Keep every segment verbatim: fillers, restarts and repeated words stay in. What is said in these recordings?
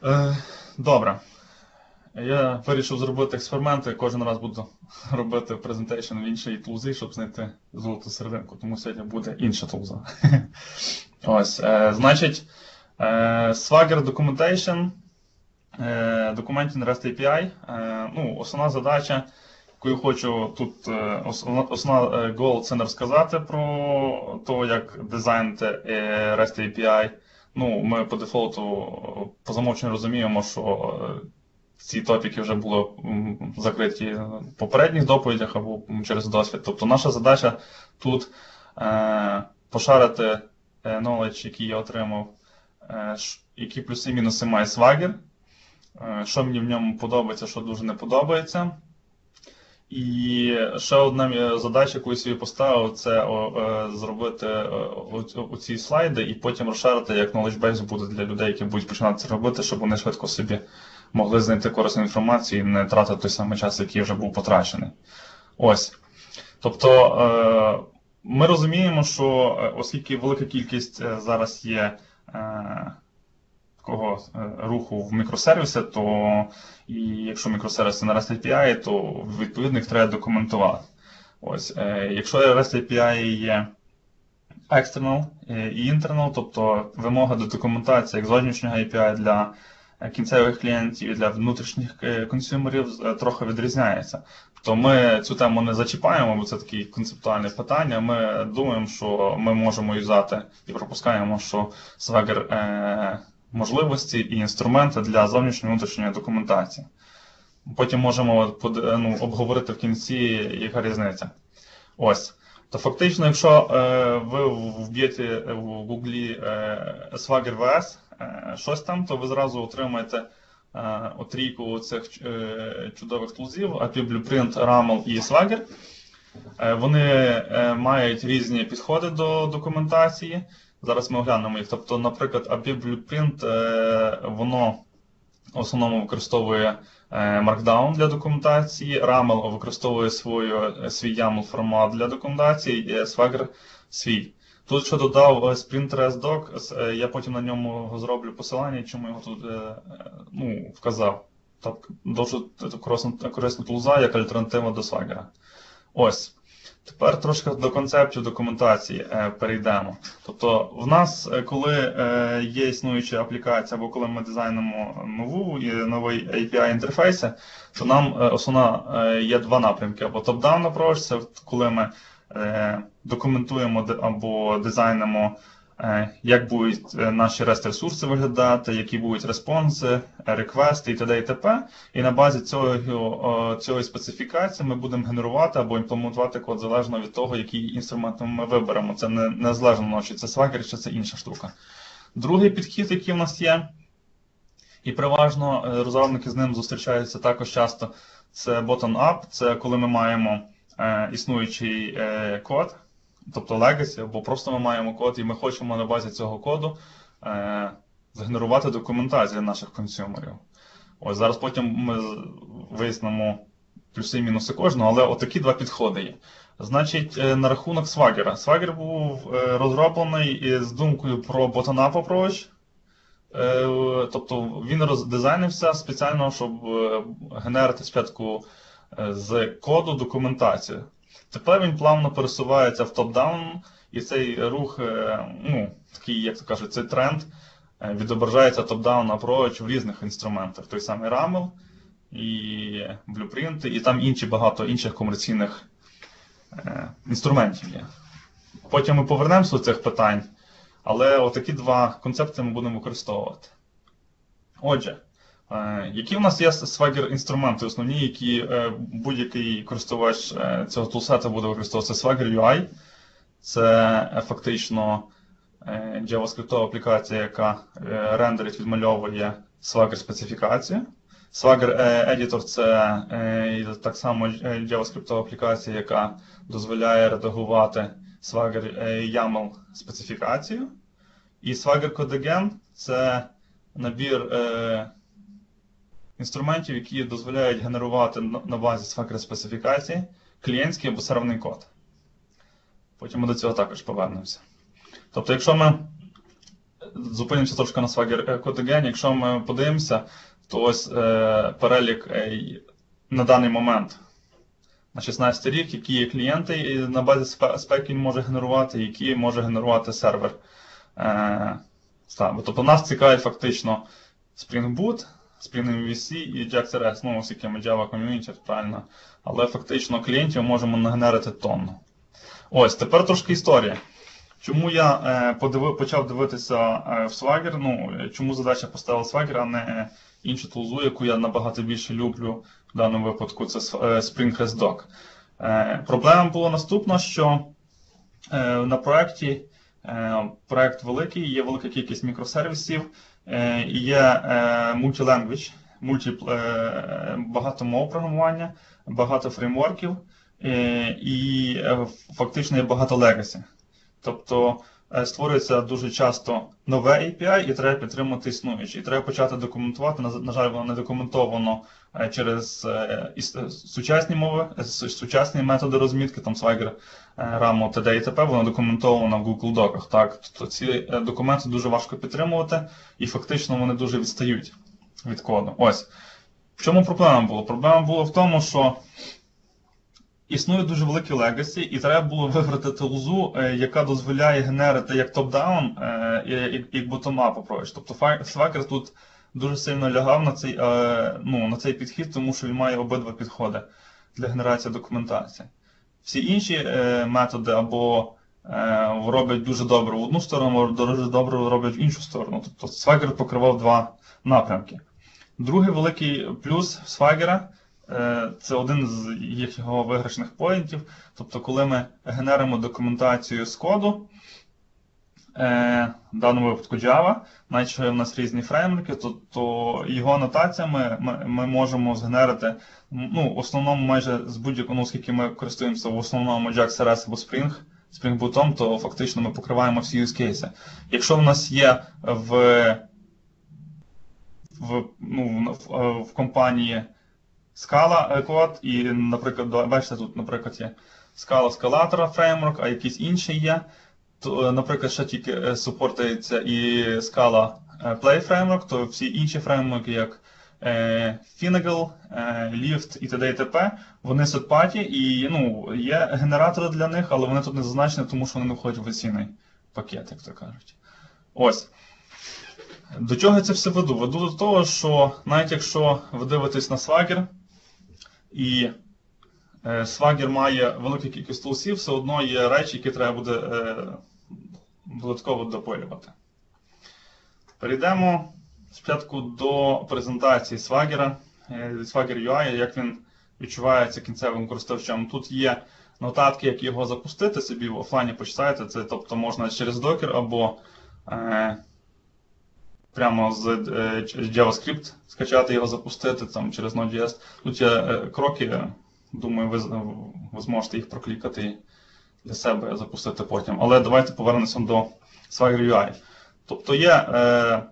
Е, Добре. Я вирішив зробити експерименти. Кожен раз буду робити презентейшн в іншій тулзі, щоб знайти золоту серединку. Тому сьогодні буде інша тулза. Ось, е, значить, е, Swagger Documentation, е, Documenting REST ей пі ай. Е, ну, основна задача, яку я хочу тут, е, основна, основна е, goal це не розказати про те, як дизайнити е, REST ей пі ай. Ну, ми по дефолту по замовченню розуміємо, що е, ці топіки вже були м, закриті в попередніх доповідях або м, через досвід. Тобто наша задача тут е, пошарити е, knowledge, який я отримав, е, ш- які плюси і мінуси має Swagger, е, що мені в ньому подобається, що дуже не подобається. І ще одна е, задача, яку я собі поставив, це о, е, зробити е, о- оці слайди і потім розшарити, як knowledge base буде для людей, які будуть починати це робити, щоб вони швидко собі могли знайти корисну інформацію і не тратити той самий час, який вже був потрачений. Ось. Тобто е, ми розуміємо, що е, оскільки велика кількість е, зараз є е, такого е, руху в мікросервіси, то і якщо мікросервіси на REST ей пі ай, то відповідно їх треба документувати. Ось. Е, якщо REST ей пі ай є external і internal, тобто вимога до документації як зовнішнього ей пі ай для кінцевих клієнтів і для внутрішніх консюмерів е, трохи відрізняється. Тобто ми цю тему не зачіпаємо, бо це такі концептуальні питання. Ми думаємо, що ми можемо юзати і пропускаємо, що Swagger е, можливості і інструменти для зовнішньої і внутрішньої документації. Потім можемо ну, обговорити в кінці, яка різниця. Ось. То фактично, якщо е, ви вб'єте в Гуглі е, Swagger ві ес е, щось там, то ви зразу отримаєте е, отрійку цих е, чудових тулзів, ей пі ай Blueprint, рамл і Swagger. Е, вони е, мають різні підходи до документації. Зараз ми оглянемо їх. Тобто, наприклад, ей пі ай Blueprint, е, воно в основному використовує Markdown для документації, рамл використовує свою, свій ямл формат для документації, і Swagger свій. Тут, що додав Sprint REST Doc, я потім на ньому зроблю посилання, чому його тут ну, вказав. Так, дуже корисна, корисна тулза, як альтернатива до Swagger. Ось. Тепер трошки до концептів документації е, перейдемо. Тобто, в нас, коли е, є існуюча аплікація, або коли ми дизайнимо нову і новий ей пі ай-інтерфейс, то нам е, основна е, є два напрямки. Або top-down approach, це коли ми е, документуємо або дизайнимо, е, як будуть наші REST-ресурси виглядати, які будуть респонси, реквести і т.д. і т.п. І на базі цього, цієї специфікації ми будемо генерувати або імплементувати код залежно від того, який інструмент ми виберемо. Це не, не залежно, чи це Swagger, чи це інша штука. Другий підхід, який в нас є, і переважно розробники з ним зустрічаються також часто, це bottom-up. Це коли ми маємо е, існуючий е, код, тобто legacy, або просто ми маємо код, і ми хочемо на базі цього коду е, згенерувати документацію для наших консюмерів. Ось зараз потім ми вияснимо плюси і мінуси кожного, але отакі два підходи є. Значить, на рахунок Swagger. Swagger був розроблений з думкою про bottom-up approach. Тобто він роздизайнився спеціально, щоб генерити спочатку з коду документацію. Тепер він плавно пересувається в топ-даун, і цей рух, ну, такий, як то кажуть, цей тренд відображається топ-даун approach в різних інструментах. Той самий рамл, і блюпринти, і там інші багато інших комерційних е, інструментів є. Потім ми повернемося до цих питань, але отакі два концепти ми будемо використовувати. Отже, е, які в нас є Swagger інструменти основні, які е, будь-який користувач е, цього тулсета буде використовувати? Це Swagger ю ай, це е, фактично е, JavaScript аплікація, яка е, рендерить, відмальовує Swagger специфікацію. Swagger Editor – це е, так само JavaScript аплікація, яка дозволяє редагувати Swagger YAML специфікацію. І Swagger CodeAgent – це набір е, інструментів, які дозволяють генерувати на базі Swagger специфікації клієнтський або серверний код. Потім ми до цього також повернемося. Тобто, якщо ми зупинимося трошки на Swagger CodeAgain. Якщо ми подивимося, то ось е, перелік е, на даний момент на шістнадцятий рік, які є клієнти і на базі спек він може генерувати, які може генерувати сервер. Е, тобто нас цікавить фактично Spring Boot, Spring ем ві сі і Jax.rs, ну, оскільки ми Java Community, правильно. Але фактично клієнтів можемо нагенерити тонну. Ось, тепер трошки історія. Чому я е, подивив, почав дивитися е, в Swagger, ну, чому задача поставила Swagger, а не іншу тулзу, яку я набагато більше люблю в даному випадку, це е, Spring ResDoc. Е, проблема була наступна, що е, на проєкті, е, проєкт великий, є велика кількість мікросервісів, е, і є е, multi-language, мульті, е, багато мов програмування, багато фреймворків, е, і е, фактично є багато legacy. Тобто створюється дуже часто нове ей пі ай і треба підтримувати існуюче. І треба почати документувати, на жаль, воно не документовано через сучасні мови, сучасні методи розмітки, там Swagger, Ramo, ті ді і ті пі, воно документовано в Google Доках. Так? Тобто ці документи дуже важко підтримувати і фактично вони дуже відстають від коду. Ось. В чому проблема була? Проблема була в тому, що існує дуже великий легасі, і треба було вибрати тулзу, яка дозволяє генерити як топ-даун, як bottom-up approach. Тобто Swagger тут дуже сильно лягав на цей, ну, на цей підхід, тому що він має обидва підходи для генерації документації. Всі інші методи або роблять дуже добре в одну сторону, або дуже добре роблять в іншу сторону. Тобто Swagger покривав два напрямки. Другий великий плюс Swagger – це один з їх його виграшних поінтів. Тобто, коли ми генеримо документацію з коду, в даному випадку Java, навіть в нас різні фреймворки, то, то його анотаціями ми, ми можемо згенерити, ну, в основному майже з будь-якого, ну, оскільки ми користуємося в основному Jax.rs або Spring, Spring Boot, то фактично ми покриваємо всі use cases. Якщо в нас є в, в, ну, в, в компанії Scala код, і, наприклад, бачите, тут, наприклад, є Scala Scalator фреймворк, а якийсь інший є, то, наприклад, ще тільки супортується і Scala Play фреймворк, то всі інші фреймворки, як Finagle, Lift і т.д. і т.п., вони third-party, і, ну, є генератори для них, але вони тут не зазначені, тому що вони не входять в офіційний пакет, як то кажуть. Ось. До чого я це все веду? Веду до того, що навіть якщо ви дивитесь на Swagger, і е, Swagger має велику кількість тулсів, все одно є речі, які треба буде е, додатково допилювати. Перейдемо спочатку до презентації Swagger, е, Swagger ю ай, як він відчувається кінцевим користувачем. Тут є нотатки, як його запустити, собі в офлайні почитайте, це, тобто можна через Docker або е, прямо з JavaScript скачати його, запустити там, через Node.js. Тут є е, кроки, думаю, ви, ви зможете їх проклікати і для себе запустити потім. Але давайте повернемося до Swagger ю ай. Тобто є, е,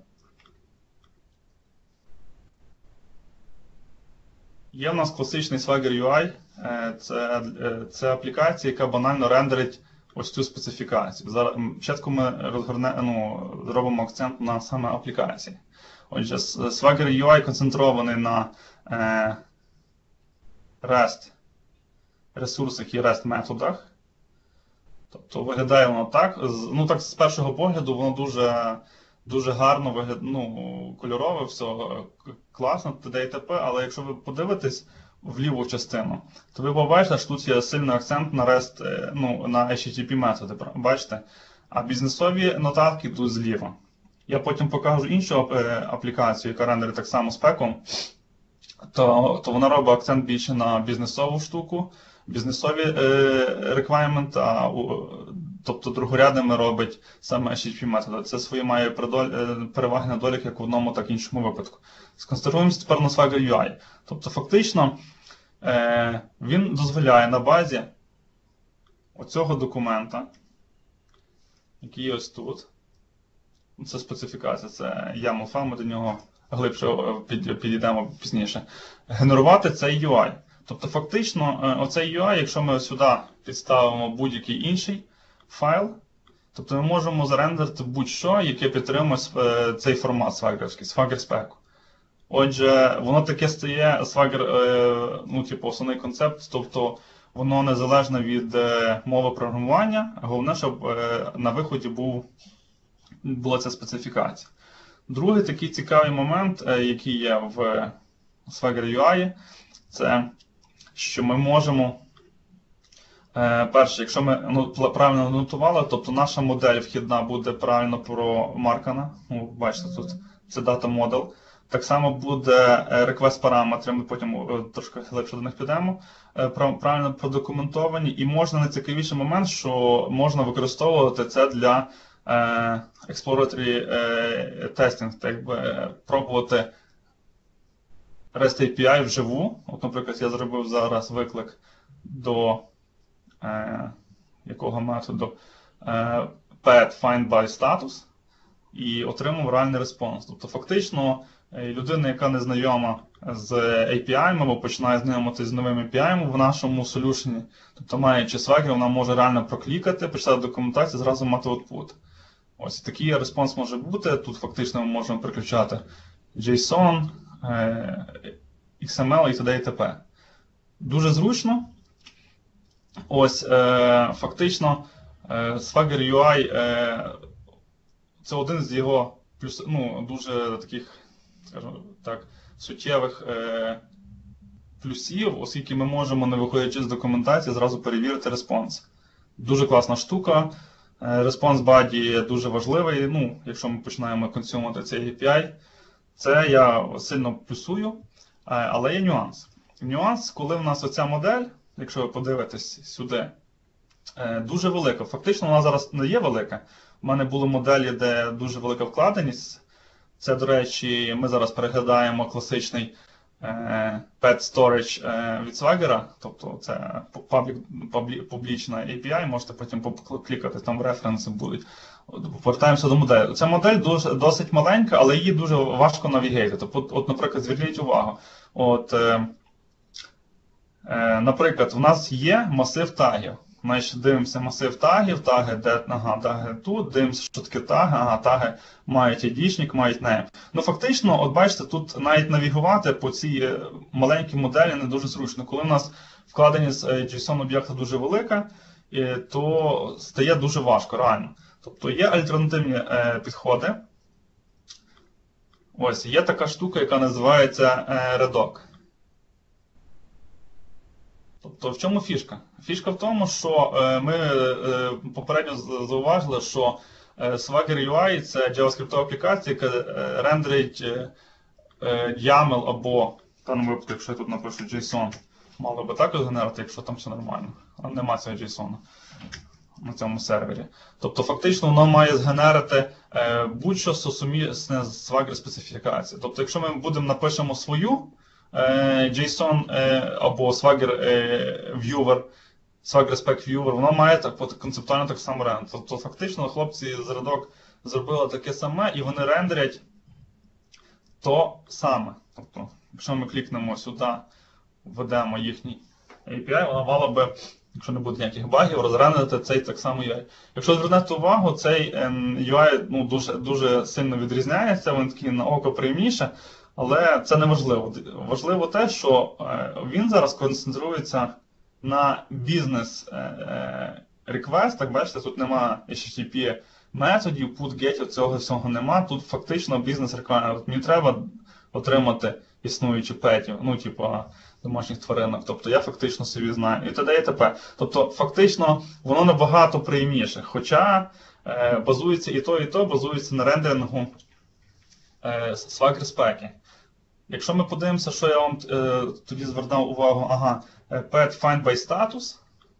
є в нас класичний Swagger ю ай, е, це, е, це аплікація, яка банально рендерить ось цю специфікацію. Зараз, спочатку ми розгорне, ну, зробимо акцент на саме аплікації. Отже, Swagger ю ай концентрований на е, REST ресурсах і REST методах. Тобто виглядає воно так. Ну так, з першого погляду воно дуже, дуже гарно виглядає, ну, кольорове, все класно, т.д. і т.п. Але якщо ви подивитесь в ліву частину, то ви побачите, що тут є сильний акцент на REST, ну, на ейч ті ті пі методи, бачите? А бізнесові нотатки тут зліва. Я потім покажу іншу аплікацію, яка рендерить так само спеком, то, то вона робить акцент більше на бізнесову штуку, бізнесові е, requirement, а, тобто другорядними робить саме ейч ті ті пі методи. Це свої має переваги недоліки як в одному, так і в іншому випадку. Сконцентруємося тепер на Swagger ю ай. Тобто фактично е, він дозволяє на базі оцього документа, який ось тут, це специфікація, це ямл файл, ми до нього глибше підійдемо пізніше, генерувати цей ю ай. Тобто фактично оцей ю ай, якщо ми сюди підставимо будь-який інший файл, Тобто ми можемо зарендерити будь-що, яке підтримує цей формат свагерський, Swagger Spec. Отже, воно таке стає Swagger, ну, типу, основний концепт, тобто воно незалежне від мови програмування, головне, щоб на виході був, була ця специфікація. Другий такий цікавий момент, який є в Swagger ю ай, це що ми можемо, перше, якщо ми ну, правильно нотували, тобто наша модель вхідна буде правильно промаркана, ну, бачите, тут це дата model. Так само буде request параметри, ми потім трошки глибше до них підемо, правильно продокументовані. І можна найцікавіший момент, що можна використовувати це для exploratory testing, так би пробувати REST ей пі ай вживу. От, наприклад, я зробив зараз виклик до е, якого методу е, pet find by status і отримав реальний респонс. Тобто фактично людина, яка не знайома з ей пі ай, або починає знайомитися з новим ей пі ай в нашому солюшені, тобто маючи Swagger, вона може реально проклікати, почитати документацію, зразу мати output. Ось такий респонс може бути. Тут фактично ми можемо приключати JSON, ікс ем ел і т.д. і т.п. Дуже зручно. Ось, е, фактично, е, Swagger ю ай е, це один з його плюс, ну, дуже таких, скажімо так, суттєвих е, плюсів, оскільки ми можемо, не виходячи з документації, зразу перевірити респонс. Дуже класна штука. Response Body дуже важливий, ну, якщо ми починаємо консумувати цей ей пі ай. Це я сильно плюсую, але є нюанс. Нюанс, коли в нас оця модель, якщо ви подивитесь сюди, дуже велика. Фактично вона зараз не є велика. У мене були моделі, де дуже велика вкладеність. Це, до речі, ми зараз переглядаємо класичний Pet Storage від Swagger, тобто це публічна ей пі ай, можете потім поклікати, там референси будуть. Повертаємося до моделі. Ця модель дуже, досить маленька, але її дуже важко навігейти. Тобто, от, наприклад, зверніть увагу. От, е, е, наприклад, у нас є масив тагів. Значить, дивимося масив тагів, таги, де, ага, таги тут, дивимося, що таке таги, ага, таги мають айдішник, мають name. Ну, фактично, от бачите, тут навіть навігувати по цій маленькій моделі не дуже зручно. Коли у нас вкладеність JSON-об'єкта дуже велика, то стає дуже важко, реально. Тобто є альтернативні е, підходи. Ось, є така штука, яка називається е, Redok. Тобто, в чому фішка? Фішка в тому, що е, ми е, попередньо зауважили, що е, Swagger ю ай – це JavaScript аплікація, яка е, рендерить е, е, YAML або, в даному випадку, якщо я тут напишу JSON, мало би також генерувати, якщо там все нормально. А нема цього JSON на цьому сервері. Тобто, фактично, воно має згенерити е, будь-що сумісне з Swagger специфікації. Тобто, якщо ми будемо напишемо свою е, JSON е, або Swagger е, Viewer, Swagger Spec Viewer, воно має так, концептуально так само рендерити. Тобто, фактично, хлопці з Redok зробили таке саме, і вони рендерять то саме. Тобто, якщо ми клікнемо сюди, введемо їхній ей пі ай, воно мало би, якщо не буде ніяких багів, розрендерити цей так само ю ай. Якщо звернути увагу, цей ю ай ну, дуже, дуже сильно відрізняється, він такий на око приємніше, але це не важливо. Важливо те, що він зараз концентрується на бізнес-реквестах. Бачите, тут немає ейч ті ті пі методів, put-get, цього всього нема. Тут фактично бізнес-реквест. Мені треба отримати існуючі петів, ну, типу, домашніх тваринок. Тобто я фактично собі знаю. І т.д. і т.п. Тобто, фактично, воно набагато приємніше. Хоча е, базується і то, і то, базується на рендерингу е, Swagger Spec. Якщо ми подивимося, що я вам е, тоді звернув увагу, ага, pet find by status.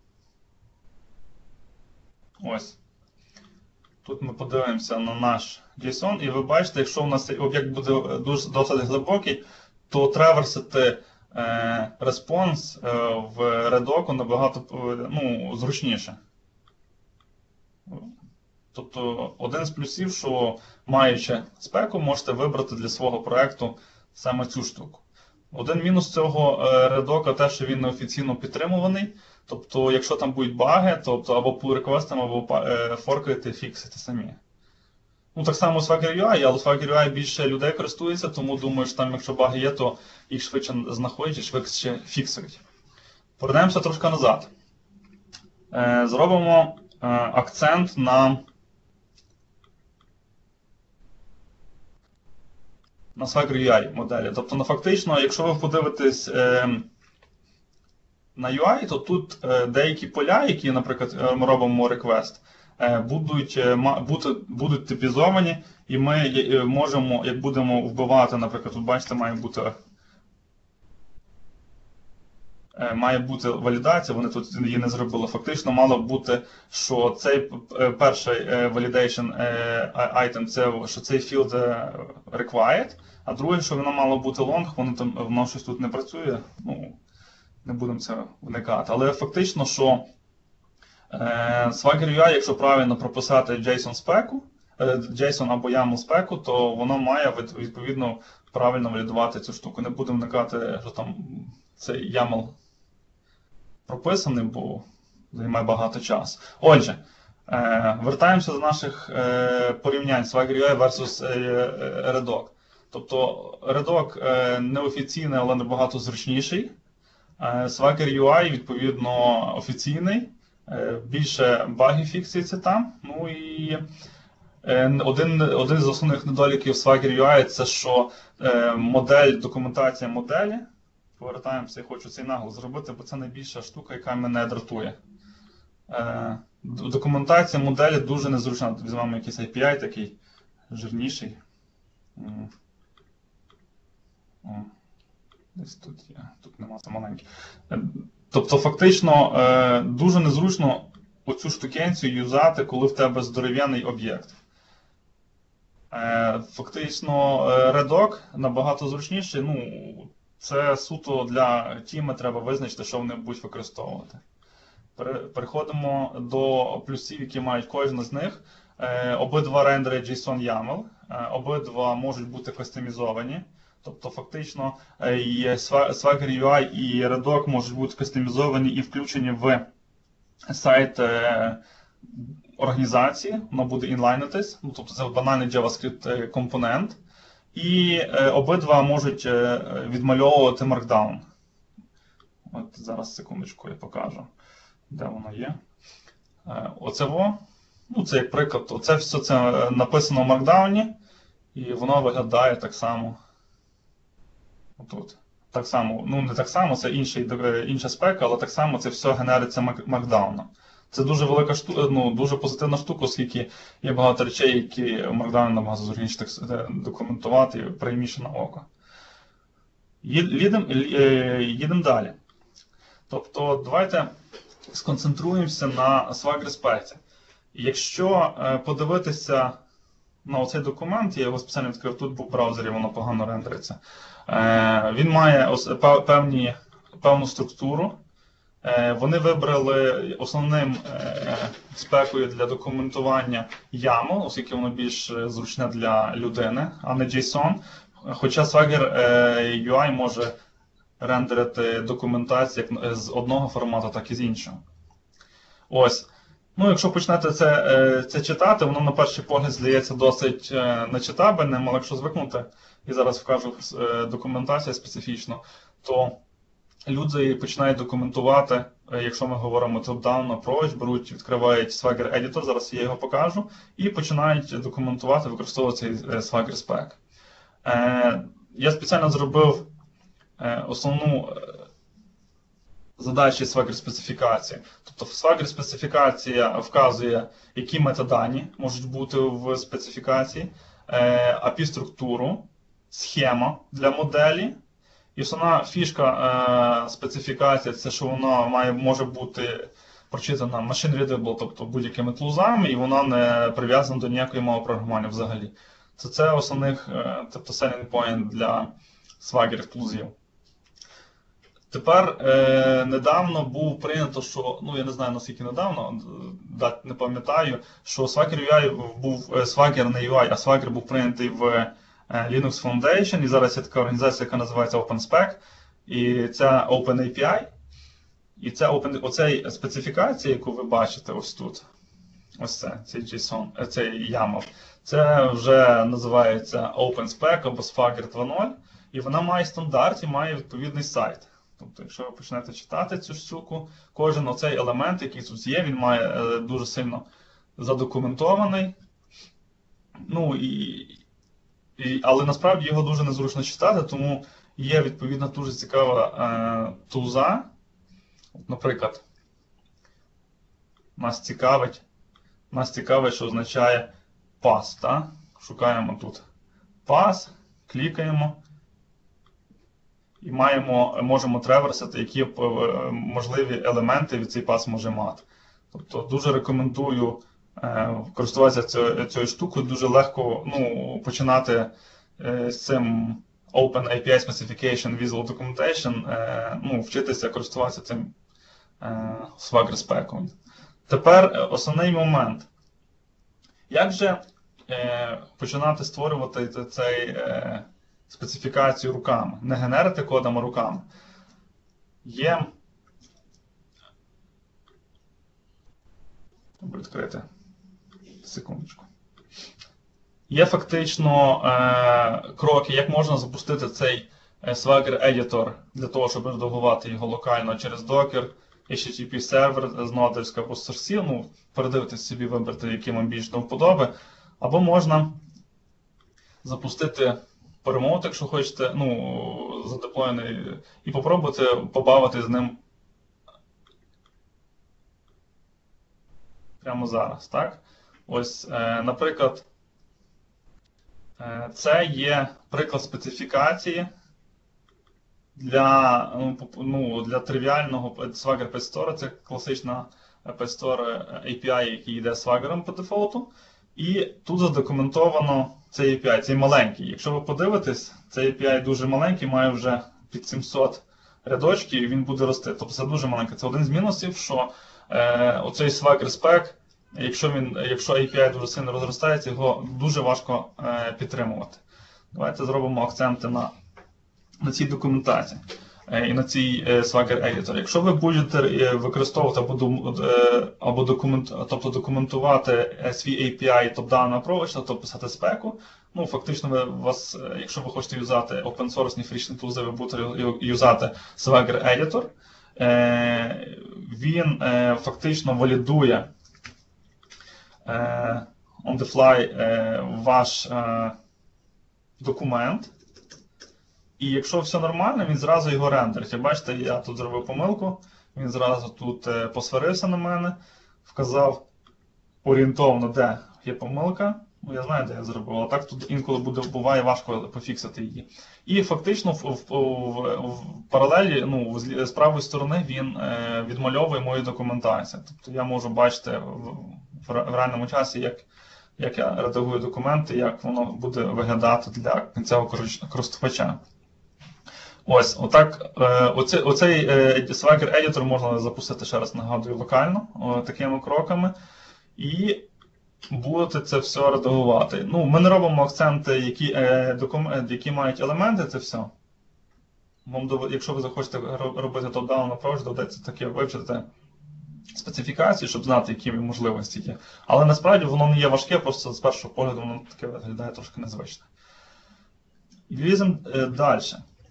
Ось. Тут ми подивимося на наш JSON, і ви бачите, якщо у нас об'єкт буде досить глибокий, то треверсити е, респонс е, в Redok набагато ну, зручніше. Тобто один з плюсів, що маючи спеку, можете вибрати для свого проєкту саме цю штуку. Один мінус цього Redok те, що він неофіційно підтримуваний. Тобто, якщо там будуть баги, тобто або pull request, або е, форкаєте, фіксите самі. Ну, так само Swagger ю ай, але Swagger ю ай більше людей користується, тому думаю, що там, якщо баги є, то їх швидше знаходять і швидше фіксують. Повернемося трошки назад. Е, зробимо е, акцент на, на Swagger ю ай моделі. Тобто, ну, фактично, якщо ви подивитесь е, на ю ай, то тут е, деякі поля, які, наприклад, ми робимо request, Будуть, будуть, будуть типізовані, і ми можемо, як будемо вбивати, наприклад, тут бачите, має бути має бути валідація, вони тут її не зробили. Фактично мало бути, що цей перший validation item, це, що цей field required, а друге, що воно мало бути long, воно, там, воно щось тут не працює, ну, не будемо це вникати. Але фактично, що Swagger ю ай, якщо правильно прописати JSON спеку, JSON або YAML спеку, то воно має відповідно правильно валідувати цю штуку. Не будемо вникати, що там цей YAML прописаний, бо займає багато часу. Отже, вертаємося до наших порівнянь Swagger ю ай versus Redok. Тобто Redok неофіційний, але набагато зручніший. Swagger ю ай, відповідно, офіційний. Більше багів фіксується там. Ну і один, один з основних недоліків Swagger ю ай це, що модель, документація моделі. Повертаємося, я хочу цей наголос зробити, бо це найбільша штука, яка мене дратує. Документація моделі дуже незручна. Візьмемо якийсь ей пі ай такий жирніший. Десь тут є, тут нема, це маленький. Тобто, фактично, дуже незручно оцю штукенцію юзати, коли в тебе здоров'яний об'єкт. Фактично, Redok набагато зручніший. Ну, це суто для тіми треба визначити, що вони будуть використовувати. Переходимо до плюсів, які мають кожен з них. Обидва рендери JSON YAML, обидва можуть бути кастомізовані. Тобто, фактично, і Swagger ю ай і Redok можуть бути кастомізовані і включені в сайт організації, воно буде інлайнитись, ну, тобто це банальний JavaScript компонент. І обидва можуть відмальовувати Markdown. От зараз, секундочку, я покажу, де воно є. Оце во. Ну, це як приклад, оце все це написано в Markdown, і воно виглядає так само. Тут. Так само, ну не так само, це інший, інша спека, але так само це все генериться Markdown. Це дуже велика штука, ну, дуже позитивна штука, оскільки є багато речей, які в Markdown набагато зручніше документувати і прийміше на око. Їдемо далі. Тобто, давайте сконцентруємося на Swagger спеці. Якщо подивитися на оцей документ, я його спеціально відкрив тут, бо в браузері воно погано рендериться. Він має певні, певну структуру. Вони вибрали основним спекою для документування YAML, оскільки воно більш зручне для людини, а не JSON. Хоча Swagger ю ай може рендерити документацію як з одного формату, так і з іншого. Ось. Ну, якщо почнете це, це читати, воно на перший погляд здається досить нечитабельним, але якщо звикнути, і зараз вкажу документацію специфічно, то люди починають документувати, якщо ми говоримо top-down approach, беруть, відкривають Swagger Editor, зараз я його покажу, і починають документувати, використовувати цей Swagger Spec. Я спеціально зробив основну задачі Swagger специфікації. Тобто Swagger специфікація вказує, які метадані можуть бути в специфікації, ей пі ай-структуру, схема для моделі. І основна фішка специфікації – це, що вона має, може бути прочитана machine readable, тобто будь-якими тлузами, і вона не прив'язана до ніякої мови програмування взагалі. Це, це основних, тобто selling point для Swagger тлузів. Тепер е, недавно був прийнято, що, ну я не знаю наскільки недавно, дат не пам'ятаю, що Swagger ю ай був, Swagger не ю ай, а Swagger був прийнятий в е, Linux Foundation, і зараз є така організація, яка називається OpenSpec, і це OpenAPI. І це open, оцей специфікація, яку ви бачите ось тут, ось це, цей JSON, цей YAML, це вже називається OpenSpec або Swagger два нуль, і вона має стандарт і має відповідний сайт. Тобто, якщо ви почнете читати цю штуку, кожен оцей елемент, який тут є, він має е, дуже сильно задокументований. Ну, і, і, але насправді його дуже незручно читати, тому є відповідно дуже цікава е, тулза. Наприклад, нас цікавить, нас цікавить, що означає pass. Так? Шукаємо тут pass, клікаємо. І маємо, можемо треверсити, які можливі елементи від цей пас може мати. Тобто дуже рекомендую е, користуватися цією, цією штукою. Дуже легко ну, починати е, з цим Open ей пі ай Specification Visual Documentation, е, ну, вчитися користуватися цим е, Swagger спеком. Тепер е, основний момент. Як же е, починати створювати цей е, специфікацію руками, не генерити кодом, а руками. Є. Відкрити. Секундочку. Є фактично е, кроки, як можна запустити цей Swagger Editor для того, щоб редагувати його локально через Docker, ейч ті ті пі сервер з нодовська або Source. Ну, передивитись собі, вибрати, який вам більш до вподоби. Або можна запустити перемовити, якщо хочете, ну, задеплоєний, і попробувати побавити з ним прямо зараз, так? Ось, е, наприклад, е, це є приклад специфікації для, ну, для тривіального Swagger Page Store. Це класична Page Store ей пі ай, який йде Swagger по дефолту. І тут задокументовано цей ей пі ай, цей маленький. Якщо ви подивитесь, цей ей пі ай дуже маленький, має вже під сімсот рядочків і він буде рости. Тобто це дуже маленький. Це один з мінусів, що е, оцей Swagger Spec, якщо, він, якщо ей пі ай дуже сильно розростається, його дуже важко е, підтримувати. Давайте зробимо акценти на, на цій документації і на цій Swagger Editor. Якщо ви будете використовувати або, або документ, тобто документувати свій ей пі ай top-down approach, тобто писати спеку, ну, фактично, ви, вас, якщо ви хочете юзати open-source фрічні тулзи, ви будете юзати Swagger Editor. Він фактично валідує on the fly ваш документ. І якщо все нормально, він зразу його рендерить. Бачите, я тут зробив помилку, він зразу тут посварився на мене, вказав орієнтовно, де є помилка. Ну, я знаю, де я зробив, але так тут інколи буде, буває важко пофіксити її. І фактично в, в, в, в паралелі, ну, з, з правої сторони він е, відмальовує мою документацію. Тобто я можу бачити в, в, в реальному часі, як, як я редагую документи, як воно буде виглядати для кінцевого користувача. Ось, отак, оцей, оцей Swagger Editor можна запустити, ще раз нагадую, локально, такими кроками, і будете це все редагувати. Ну, ми не робимо акценти, які, які мають елементи, це все. Якщо ви захочете робити top-down approach, доведеться таке вивчити специфікацію, щоб знати, які можливості є. Але насправді воно не є важке, просто з першого погляду воно таке виглядає трошки незвично. І ліземо далі.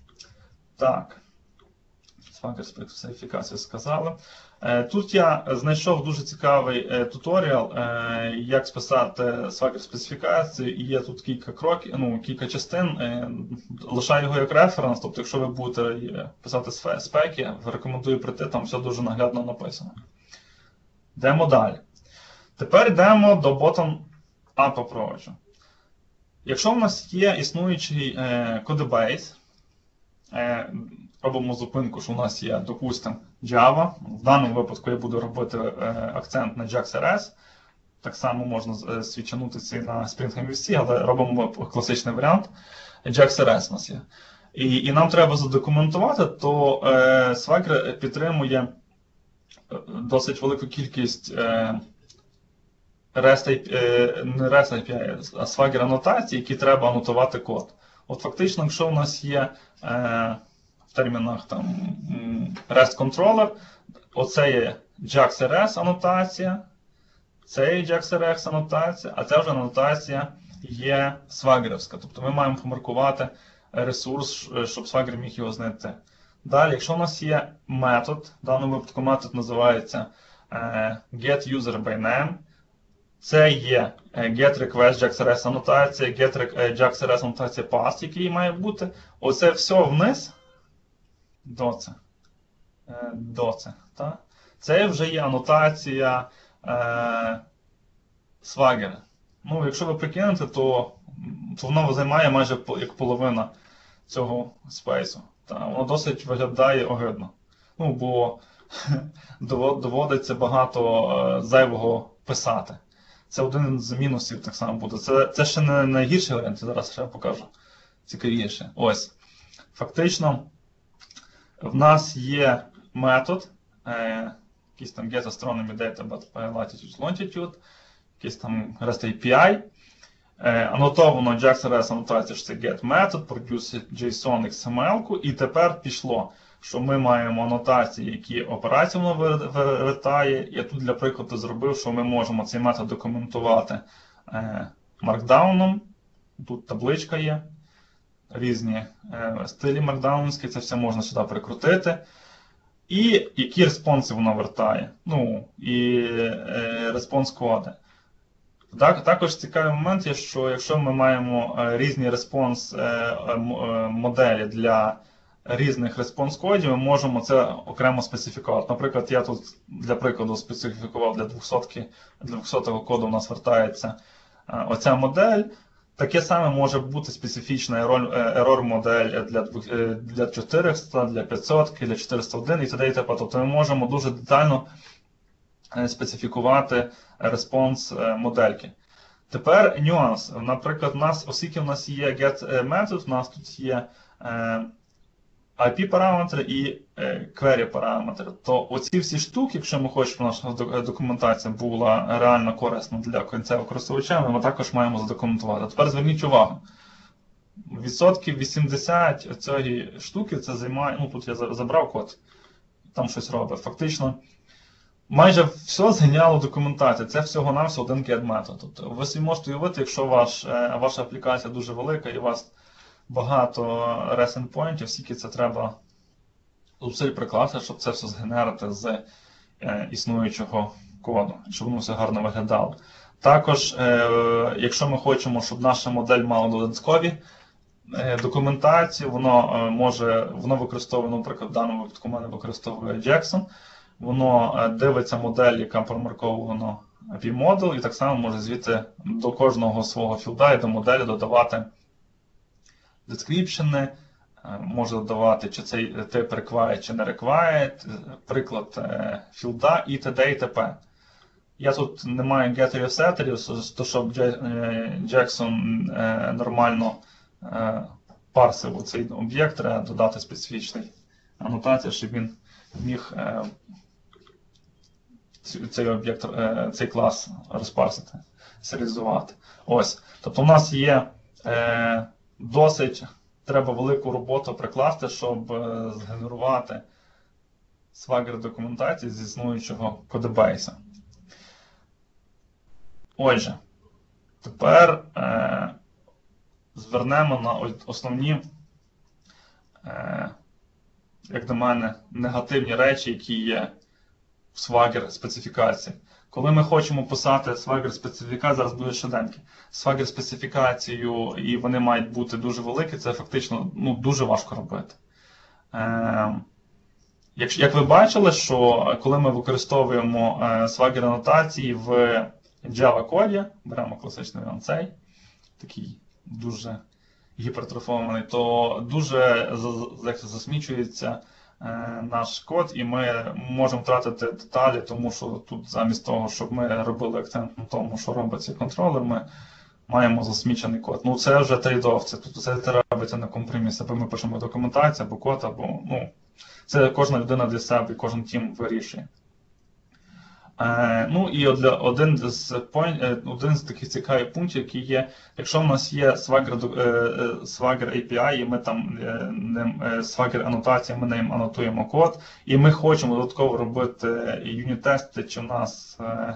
Так, Swagger специфікацію сказали. Тут я знайшов дуже цікавий туторіал, як списати Swagger специфікацію, і є тут кілька кроків, ну, кілька частин. Лишаю його як референс, тобто якщо ви будете писати спеки, рекомендую прийти, там все дуже наглядно написано. Йдемо далі. Тепер йдемо до bottom-up approach. Якщо в нас є існуючий кодебейс, робимо зупинку, що у нас є, допустимо, Java. В даному випадку я буду робити акцент на JAX-ар ес. Так само можна свідчанутися і на Spring.mvc, але робимо класичний варіант. JAX-ар ес у нас є. І, і нам треба задокументувати, то е, Swagger підтримує досить велику кількість е, REST, е, не REST ей пі ай, а Swagger анотацій, які треба анотувати код. От фактично, якщо у нас є е, в термінах там REST controller, оце є JAX-RS анотація, це є JAX-RS анотація, а це вже анотація є свагерівська. Тобто ми маємо помаркувати ресурс, щоб Swagger міг його знайти. Далі, якщо у нас є метод, в даному випадку метод називається е, getUserByName, це є getRequestJaxRS анотація, getJaxRS анотація path, який має бути. Оце все вниз до це. Е, до це, та? Це вже є анотація е, Swagger. Ну, якщо ви прикинете, то, то воно займає майже як половина цього спейсу. Та, воно досить виглядає огидно. Ну, бо доводиться багато е, зайвого писати. Це один з мінусів так само буде. Це, це ще не найгірший варіант, зараз ще покажу. Цікавіше. Ось. Фактично, в нас є метод, е, якийсь там get astronomy data but by latitude longitude, якийсь там REST ей пі ай. Е, анотовано JAX-RS анотація, що це get метод, produce JSON ікс ем ел, і тепер пішло, що ми маємо анотації, які операція воно вертає. Я тут для прикладу зробив, що ми можемо цей метод документувати е, маркдауном. Тут табличка є, різні е, стилі маркдаунівські, це все можна сюди прикрутити. І які респонси воно вертає. Ну, і е, респонс-коди. Так, також цікавий момент є, що якщо ми маємо е, різні респонс-моделі е, е, для різних респонс-кодів, ми можемо це окремо специфікувати. Наприклад, я тут для прикладу специфікував для двохсотого коду у нас вертається е, оця модель. Таке саме може бути специфічна ерор-модель для, для чотириста, для п'ятсот, для чотириста один і т.д. і т.п. Тобто ми можемо дуже детально специфікувати респонс модельки. Тепер нюанс. Наприклад, у нас, оскільки в нас є get метод, у нас тут є ай пі-параметри і query-параметри. То оці всі штуки, якщо ми хочемо, щоб наша документація була реально корисна для кінцевого користувача, ми також маємо задокументувати. Тепер зверніть увагу. Відсотків вісімдесят цієї штуки це займає, ну тут я забрав код, там щось робить. Фактично, майже все зайняло документація. Це всього-навсього один get метод. Тобто ви собі можете уявити, якщо ваш, ваша аплікація дуже велика і у вас багато REST endpointів, скільки це треба зусиль прикласти, щоб це все згенерити з е, існуючого коду, щоб воно все гарно виглядало. Також, е, якщо ми хочемо, щоб наша модель мала додаткові е, документації, воно е, може, воно використовує, наприклад, в даному випадку в мене використовує Jackson, воно е, дивиться модель, яка промаркована пі модул, і так само може звідти до кожного свого філда і до моделі додавати description, може додавати, чи цей тип required, чи не required, приклад філда і т.д. і т.п. Я тут не маю геттерів, сеттерів, то щоб Jackson нормально парсив цей об'єкт, треба додати специфічний анотацію, щоб він міг цей об'єкт, цей клас розпарсити, серіалізувати. Ось. Тобто у нас є досить, треба велику роботу прикласти, щоб згенерувати Swagger документації з існуючого кодебейса. Отже, тепер е, звернемо на основні, е, як на мене, негативні речі, які є в Swagger специфікації. Коли ми хочемо писати Swagger специфікацію, зараз буде щоденки, Swagger специфікацію, і вони мають бути дуже великі, це фактично ну, дуже важко робити. Е, як, як ви бачили, що коли ми використовуємо е, Swagger анотації в Java коді, беремо класичний варіант цей, такий дуже гіпертрофований, то дуже засмічується наш код, і ми можемо втратити деталі, тому що тут замість того, щоб ми робили акцент на тому, що робить цей контролер, ми маємо засмічений код. Ну це вже трейд-офф, це, тобто це робиться на компроміс, або ми пишемо документацію, або код, або, ну, це кожна людина для себе, кожен тім вирішує. Е, ну і для, один, з point, один з таких цікавих пунктів, які є, якщо в нас є Swagger, е, Swagger ей пі ай, і ми там е, ним, е, Swagger анотація, ми ним анотуємо код, і ми хочемо додатково робити юніт-тести, чи в нас е,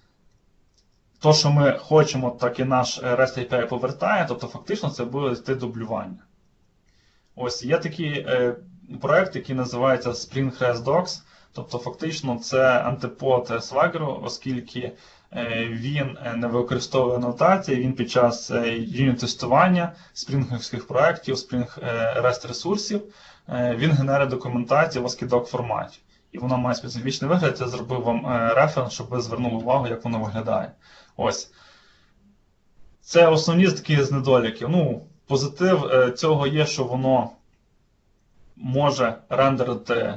то, що ми хочемо, так і наш REST ей пі ай повертає, тобто фактично це буде йти дублювання. Ось є такий е, проєкт, який називається Spring REST Docs. Тобто, фактично, це антипод Swagger, оскільки він не використовує анотації, він під час юніт-тестування спрінгівських проєктів, Spring REST ресурсів, він генерує документацію в ASCII-Doc форматі. І вона має специфічний вигляд, я зробив вам референс, щоб ви звернули увагу, як воно виглядає. Ось. Це основні такі з недоліків. Ну, позитив цього є, що воно може рендерити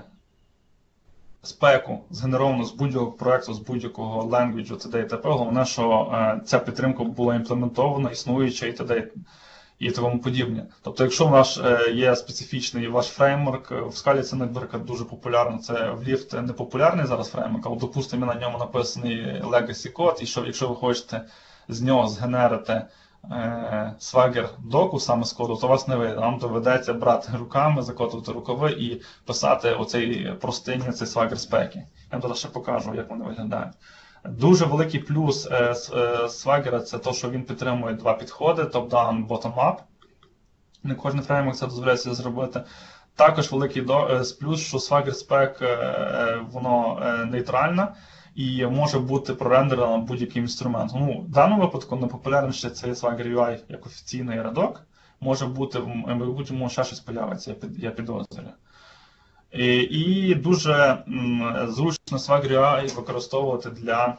спеку, згенеровану з будь-якого проєкту, з будь-якого language, т.д. і т.п. Головне, що е, ця підтримка була імплементована, існуюча і т.д. і тому подібне. Тобто, якщо у вас е, є специфічний ваш фреймворк, в Scala це, наприклад, дуже популярно, це в Lift не популярний зараз фреймворк, але, допустимо, на ньому написаний legacy код, і що, якщо ви хочете з нього згенерити Swagger доку саме з коду, то вас не вийде. Вам доведеться брати руками, закотувати рукави і писати оцей простині, цей Swagger спеки. Я вам ще покажу, як вони виглядають. Дуже великий плюс Swagger це те, що він підтримує два підходи, top-down, bottom-up. Не кожен фреймворк це дозволяє зробити. Також великий плюс, що Swagger спек воно нейтральне і може бути прорендерено будь-яким інструментом. Ну, в даному випадку найпопулярніше це Swagger ю ай як офіційний редок. Може бути, в майбутньому ще щось появиться, я, під, я підозрюю. І, і дуже м, зручно Swagger ю ай використовувати для,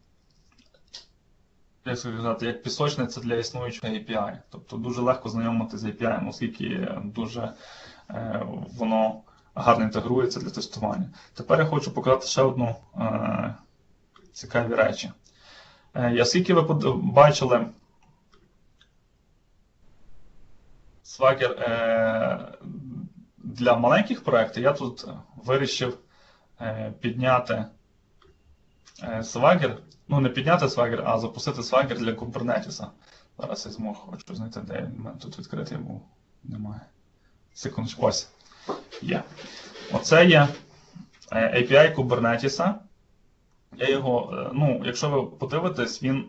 як сказати, як пісочниця для існуючого ей пі ай. Тобто дуже легко знайомитися з ей пі ай, оскільки дуже е, воно гарно інтегрується для тестування. Тепер я хочу показати ще одну е, цікаві речі. Е, оскільки ви бачили Swagger е, для маленьких проєктів, я тут вирішив е, підняти е, Swagger, ну не підняти Swagger, а запустити Swagger для Kubernetes. Зараз я зможу, хочу знайти, де він у мене тут відкритий був. Немає. Секундочку, ось. Є. Оце є ей пі ай Kubernetes. Я його, ну, якщо ви подивитесь, він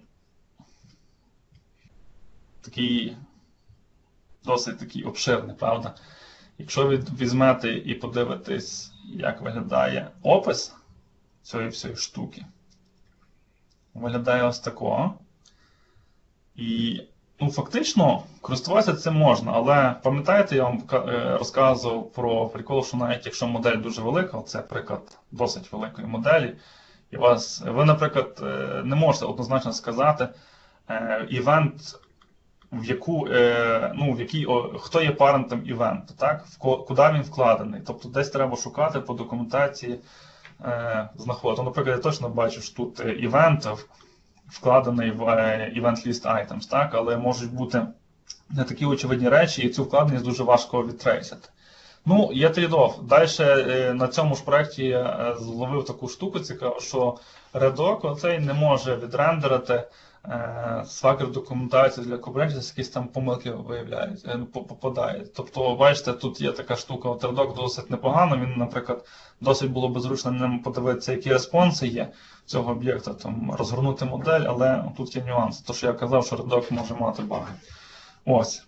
такий, досить такий обширний, правда? Якщо ви візьмете і подивитесь, як виглядає опис цієї всієї штуки, виглядає ось такого. І ну, фактично, користуватися цим можна, але пам'ятаєте, я вам розказував про прикол, що навіть якщо модель дуже велика, це приклад досить великої моделі, і вас, ви, наприклад, не можете однозначно сказати, івент, в яку, ну, в який, хто є парентом івенту, так? Куди він вкладений. Тобто десь треба шукати по документації, знаходити. Наприклад, я точно бачу, що тут івент вкладений в Event List Items, так? Але можуть бути не такі очевидні речі, і цю вкладеність дуже важко відтрейсити. Ну, є трейд-офф. Далі на цьому ж проєкті я зловив таку штуку цікаву, що Redok оцей не може відрендерити Swagger документацію для Kubernetes, якісь там помилки виявляють, попадають. Тобто, бачите, тут є така штука, от Redok досить непогано, він, наприклад, досить було б зручно ним подивитися, які респонси є цього об'єкта, там, розгорнути модель, але тут є нюанс. То, що я казав, що Redok може мати баги. Ось.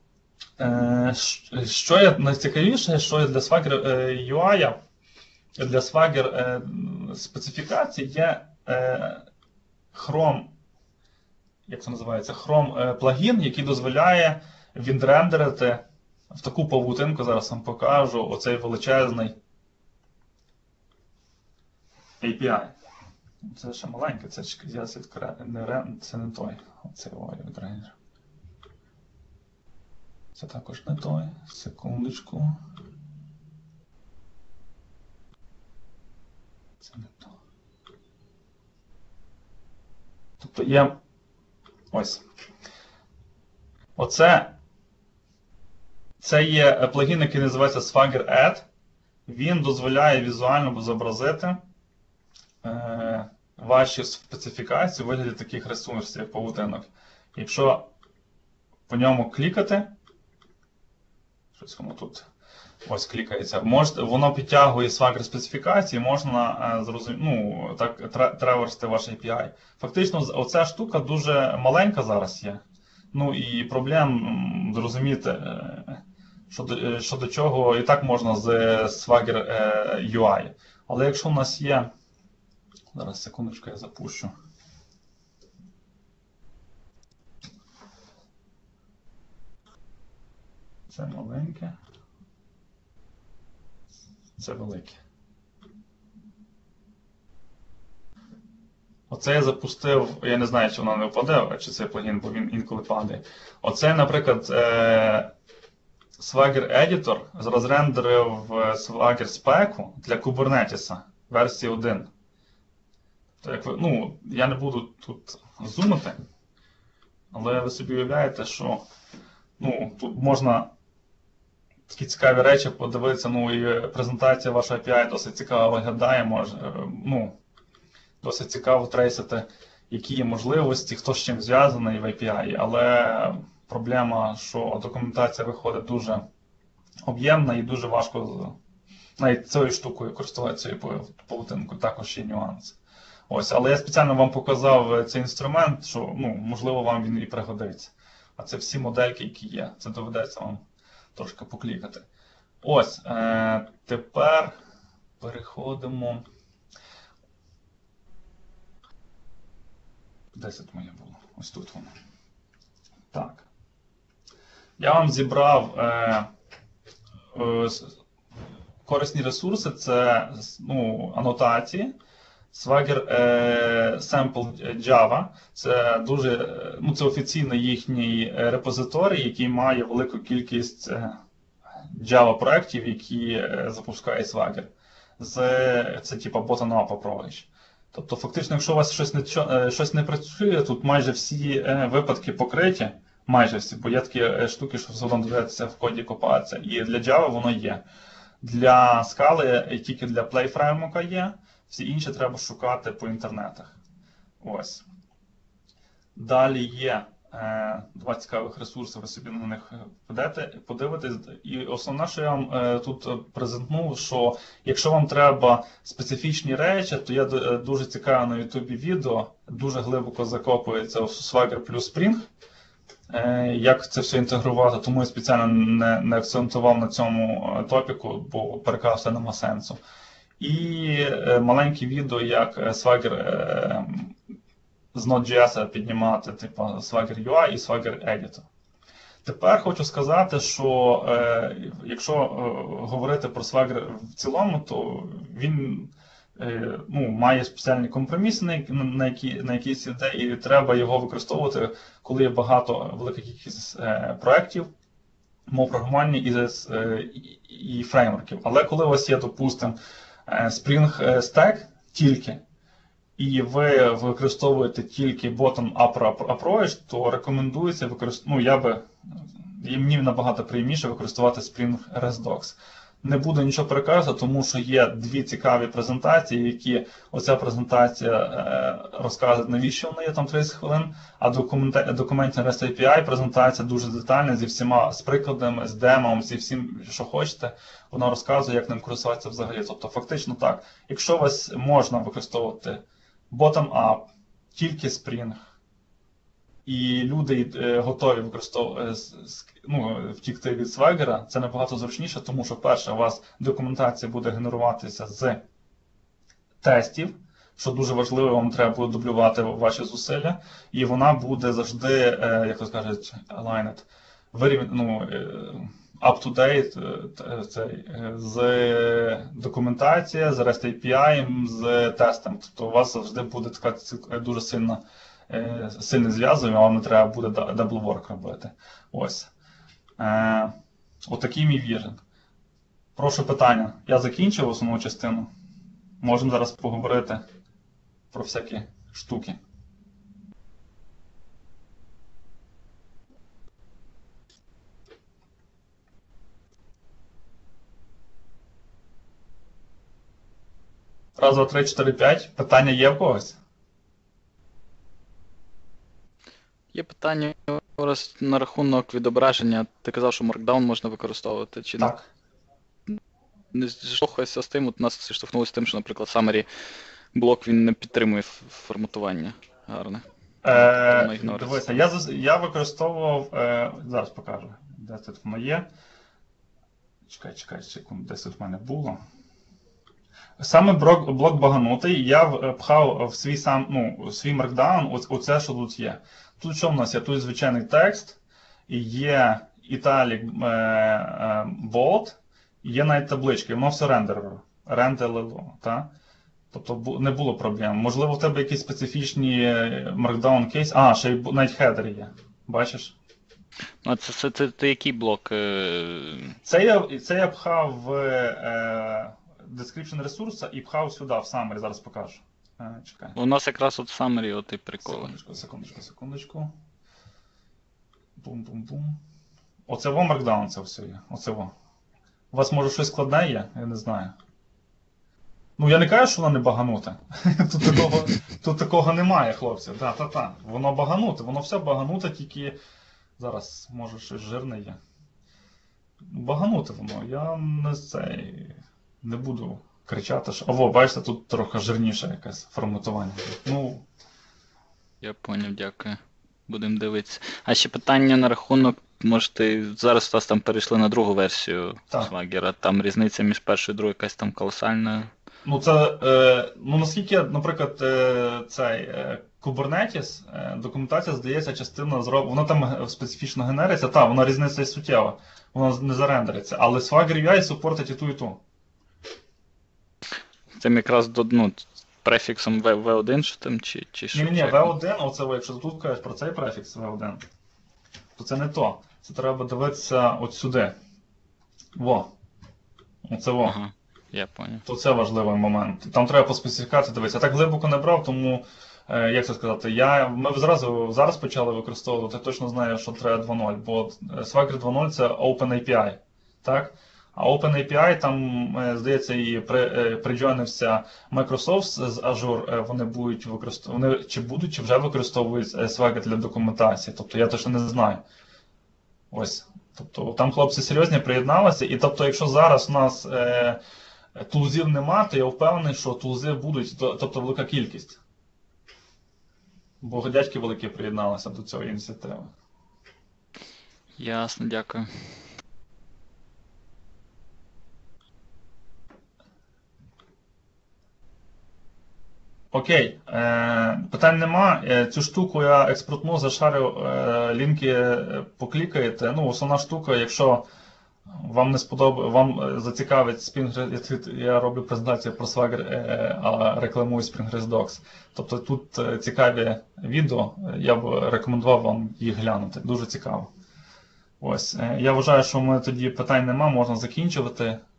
Що є найцікавіше, що є для Swagger ю ай, для Swagger специфікацій є Chrome, як це називається, Chrome плагін, який дозволяє відрендерити в таку павутинку, зараз вам покажу, оцей величезний ей пі ай. Це ще маленький, це це не той, оцей відрендер. Це також не той, секундочку. Це не то. Тобто є ось. Оце це є плагін, який називається Swagger Add. Він дозволяє візуально зобразити е, ваші специфікації у вигляді таких ресурсів, як павутинок. Якщо по ньому клікати, щось воно тут ось клікається, можете, воно підтягує Swagger специфікації, можна е, зрозуміти, ну, так, треверсти ваш ей пі ай. Фактично, оця штука дуже маленька зараз є. Ну і проблем зрозуміти, е, що, до, що до чого і так можна з Swagger е, ю ай. Але якщо в нас є, зараз секундочку я запущу. Це маленьке. Це велике. Оце я запустив, я не знаю, чи воно не впаде, чи цей плагін, бо він інколи падає. Оце, наприклад, Swagger Editor розрендерив Swagger спеку для Kubernetes версії один. То як ви, ну, я не буду тут зумити, але ви собі уявляєте, що ну, тут можна такі цікаві речі подивитися, ну і презентація вашого ей пі ай досить цікаво виглядає, може, ну, досить цікаво трейсити, які є можливості, хто з чим зв'язаний в ей пі ай, але проблема, що документація виходить дуже об'ємна і дуже важко навіть цією штукою користуватися цією павутинкою, також є нюанс. Ось, але я спеціально вам показав цей інструмент, що, ну, можливо, вам він і пригодиться. А це всі модельки, які є. Це доведеться вам трошки поклікати. Ось, е, тепер переходимо. Де це моє було? Ось тут воно. Так. Я вам зібрав е, е, корисні ресурси, це ну, анотації. Swagger е, Sample Java. Це дуже, ну, це офіційно їхній репозиторій, який має велику кількість е, Java проєктів, які е, запускає Swagger. З, це типа bottom-up approach. Тобто, фактично, якщо у вас щось не, щось не працює, тут майже всі е, випадки покриті, майже всі, бо є такі е, штуки, що згодом доведеться в коді копатися. І для Java воно є. Для Scala і тільки для Play Framework є. Всі інші треба шукати по інтернетах. Ось. Далі є е, два цікавих ресурси, ви собі на них підете, подивитесь. І основне, що я вам е, тут презентував, що якщо вам треба специфічні речі, то є дуже цікаве на YouTube відео, дуже глибоко закопується в Swagger плюс Spring. Е, як це все інтегрувати, тому я спеціально не, не акцентував на цьому топіку, бо переклав це нема сенсу. І е, маленьке відео, як Swagger е, з Node.js піднімати, типу Swagger ю ай і Swagger Editor. Тепер хочу сказати, що е, якщо е, говорити про Swagger в цілому, то він е, ну, має спеціальні компроміси, на, на, які, на якісь іде, і треба його використовувати, коли є багато велика кількість е, проєктів, мов програмування і, е, і, і фреймворків. Але коли у вас є, допустимо, Spring Stack тільки, і ви використовуєте тільки bottom-up approach, то рекомендується використовувати, ну, я би, мені набагато приємніше використовувати Spring REST Docs. Не буду нічого переказувати, тому що є дві цікаві презентації, які оця презентація е, розказує, навіщо вона є, там тридцять хвилин, а документна REST ей пі ай презентація дуже детальна, зі всіма, з прикладами, з демом, зі всім, що хочете, вона розказує, як ним користуватися взагалі. Тобто, фактично так, якщо у вас можна використовувати bottom-up, тільки Spring, і люди е, готові використовувати, ну, втікти від Swagger, це набагато зручніше, тому що, перше, у вас документація буде генеруватися з тестів, що дуже важливо, вам треба буде дублювати ваші зусилля, і вона буде завжди, е, як то скажуть, aligned, вирівняно, ну, up-to-date з документація, з REST ей пі ай, з тестом. Тобто у вас завжди буде така дуже сильна сильне зв'язування, вам не треба буде double work робити. Ось. Е, отакий мій віжен. Прошу питання. Я закінчив основну частину. Можемо зараз поговорити про всякі штуки. Раз, два, три, чотири, п'ять. Питання є в когось? Є питання раз на рахунок відображення. Ти казав, що Markdown можна використовувати. Чи Так. не зіштовхуєшся з тим? От нас зіштовхнулося з тим, що, наприклад, Summary блок він не підтримує ф- форматування гарне. Е, Воно ігнорується. дивися, я, зас- я використовував, е, зараз покажу, де тут моє. Чекай, чекай, секунду, десь тут в мене було. Саме блок, блок баганутий, я в- пхав в свій сам, ну, в свій Markdown, оц- оце, що тут є. Тут що в нас є? Тут звичайний текст, і є italic, е, е, bold, і є навіть таблички, воно все рендерило, рендерило, так? Тобто бу- не було проблем. Можливо, в тебе якісь специфічні е, Markdown кейс, а, ще й бу- навіть хедер є, бачиш? Ну, а це, це, це, це який блок? е, Це я, це я пхав в е, description ресурсу і пхав сюди, в summary, зараз покажу. Е, чекай. У нас якраз от Summary, от і приколи. Секундочку, секундочку, секундочку. Бум-бум-бум. Оце во Markdown це все є. Оце во. У вас може щось складне є? Я не знаю. Ну я не кажу, що воно не багануте. Тут такого, тут такого немає, хлопці. Да, та, та. Воно багануте, воно все багануте, тільки зараз може щось жирне є. Багануте воно. Я не цей не буду кричати, що. Ово, бачите, тут трохи жирніше якесь форматування. Ну, Я поняв, дякую. Будемо дивитися. А ще питання на рахунок, може ти зараз у вас там перейшли на другу версію Так. Swagger, там різниця між першою і другою якась там колосальна. Ну, це, е, ну, наскільки, наприклад, е, цей е, Kubernetes, е, документація, здається, частина зроб... вона там е, специфічно генериться, так, вона різниця і суттєва, вона не зарендериться, але Swagger ю ай супортить і ту, і ту. Цим якраз до, ну, префіксом ве один, що там, чи, чи що? Ні-ні, Чи- ве один, оце, ви, якщо ти тут кажеш про цей префікс ве один, то це не то. Це треба дивитися от сюди. Во. Оце во. Ага, я поняв. То це важливий момент. Там треба по специфікації дивитися. Я так глибоко не брав, тому, е, як це сказати, я, ми зразу зараз почали використовувати, я точно знаю, що треба два нуль, бо Swagger два нуль це OpenAPI. Так? А OpenAPI там, е, здається, і при, е, приджойнився Microsoft з Azure, е, вони будуть використовувати, вони чи будуть, чи вже використовують е, Swagger для документації. Тобто я точно не знаю. Ось. Тобто там хлопці серйозні приєдналися, і тобто, якщо зараз у нас е, тулзів нема, то я впевнений, що тулзи будуть, то- тобто велика кількість. Бо дядьки великі приєдналися до цієї ініціативи. Ясно, дякую. Окей, е, питань нема. Е, цю штуку я експортну, зашарю, е, лінки е, поклікаєте. Ну, основна штука, якщо вам не сподобає, вам е, зацікавить Spring, я, я роблю презентацію про Swagger, е, а рекламую Spring Docs. Тобто тут е, цікаві відео, я б рекомендував вам їх глянути. Дуже цікаво. Ось, е, я вважаю, що у мене тоді питань нема, можна закінчувати.